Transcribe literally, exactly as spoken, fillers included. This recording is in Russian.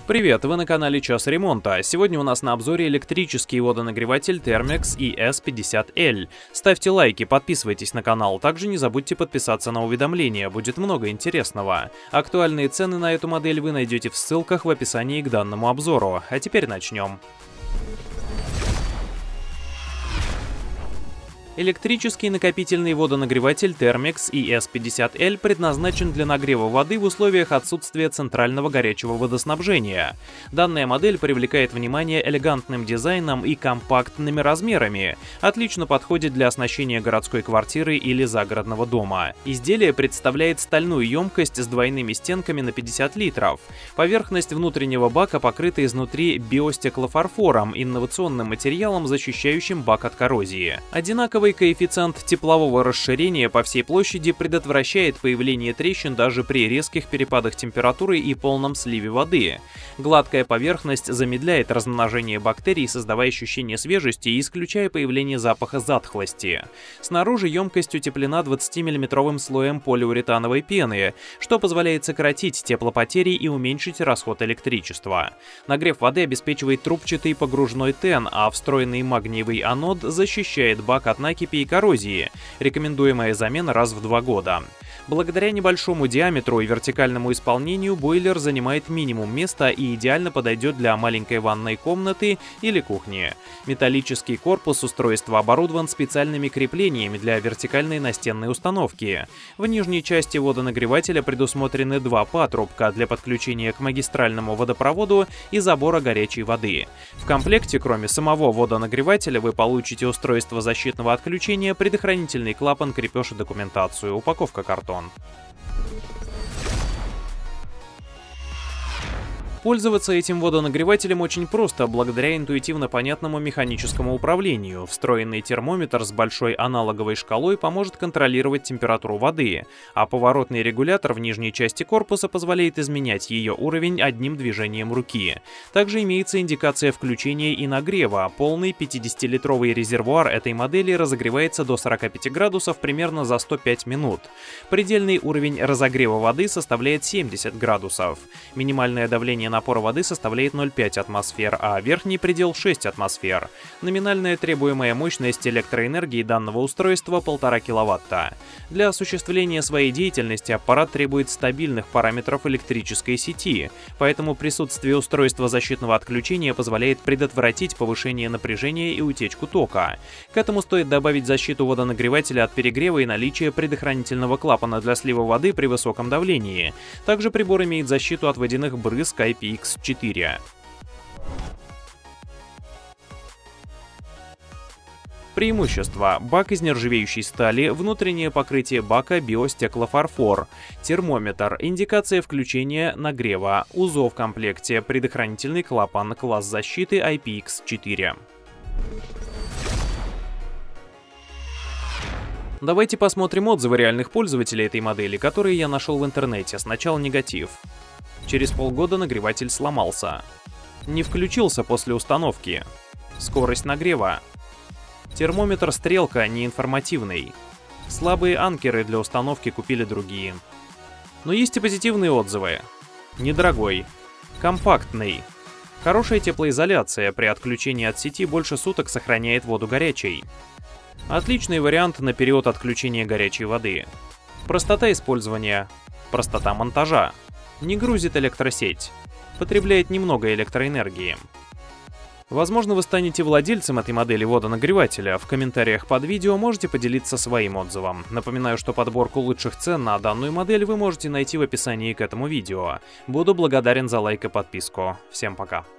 Привет, вы на канале Час Ремонта. Сегодня у нас на обзоре электрический водонагреватель Thermex и эс пятьдесят эл. Ставьте лайки, подписывайтесь на канал. Также не забудьте подписаться на уведомления, будет много интересного. Актуальные цены на эту модель вы найдете в ссылках в описании к данному обзору. А теперь начнем. Электрический накопительный водонагреватель Thermex и эс пятьдесят эл предназначен для нагрева воды в условиях отсутствия центрального горячего водоснабжения. Данная модель привлекает внимание элегантным дизайном и компактными размерами, отлично подходит для оснащения городской квартиры или загородного дома. Изделие представляет стальную емкость с двойными стенками на пятьдесят литров. Поверхность внутреннего бака покрыта изнутри биостеклофарфором, инновационным материалом, защищающим бак от коррозии. Одинаковый коэффициент теплового расширения по всей площади предотвращает появление трещин даже при резких перепадах температуры и полном сливе воды. Гладкая поверхность замедляет размножение бактерий, создавая ощущение свежести и исключая появление запаха затхлости. Снаружи емкость утеплена двадцатимиллиметровым слоем полиуретановой пены, что позволяет сократить теплопотери и уменьшить расход электричества. Нагрев воды обеспечивает трубчатый погружной тен, а встроенный магниевый анод защищает бак от накипи и коррозии. Рекомендуемая замена раз в два года. Благодаря небольшому диаметру и вертикальному исполнению бойлер занимает минимум места и идеально подойдет для маленькой ванной комнаты или кухни. Металлический корпус устройства оборудован специальными креплениями для вертикальной настенной установки. В нижней части водонагревателя предусмотрены два патрубка для подключения к магистральному водопроводу и забора горячей воды. В комплекте, кроме самого водонагревателя, вы получите устройство защитного отключения, предохранительный клапан, крепеж и документацию, упаковка картон. Пользоваться этим водонагревателем очень просто, благодаря интуитивно понятному механическому управлению. Встроенный термометр с большой аналоговой шкалой поможет контролировать температуру воды, а поворотный регулятор в нижней части корпуса позволяет изменять ее уровень одним движением руки. Также имеется индикация включения и нагрева. Полный пятидесятилитровый резервуар этой модели разогревается до сорока пяти градусов примерно за сто пять минут. Предельный уровень разогрева воды составляет семьдесят градусов. Минимальное давление напора воды составляет ноль целых пять десятых атмосфер, а верхний предел шесть атмосфер. Номинальная требуемая мощность электроэнергии данного устройства полтора киловатта. Для осуществления своей деятельности аппарат требует стабильных параметров электрической сети, поэтому присутствие устройства защитного отключения позволяет предотвратить повышение напряжения и утечку тока. К этому стоит добавить защиту водонагревателя от перегрева и наличие предохранительного клапана для слива воды при высоком давлении. Также прибор имеет защиту от водяных брызг ай пи икс четыре. Преимущества: бак из нержавеющей стали, внутреннее покрытие бака биостеклофарфор, термометр, индикация включения нагрева, УЗО в комплекте, предохранительный клапан, класс защиты ай пи икс четыре. Давайте посмотрим отзывы реальных пользователей этой модели, которые я нашел в интернете. Сначала негатив. Через полгода нагреватель сломался. Не включился после установки. Скорость нагрева. Термометр стрелка неинформативный. Слабые анкеры для установки купили другие. Но есть и позитивные отзывы. Недорогой. Компактный. Хорошая теплоизоляция, при отключении от сети больше суток сохраняет воду горячей. Отличный вариант на период отключения горячей воды. Простота использования. Простота монтажа. Не грузит электросеть. Потребляет немного электроэнергии. Возможно, вы станете владельцем этой модели водонагревателя. В комментариях под видео можете поделиться своим отзывом. Напоминаю, что подборку лучших цен на данную модель вы можете найти в описании к этому видео. Буду благодарен за лайк и подписку. Всем пока.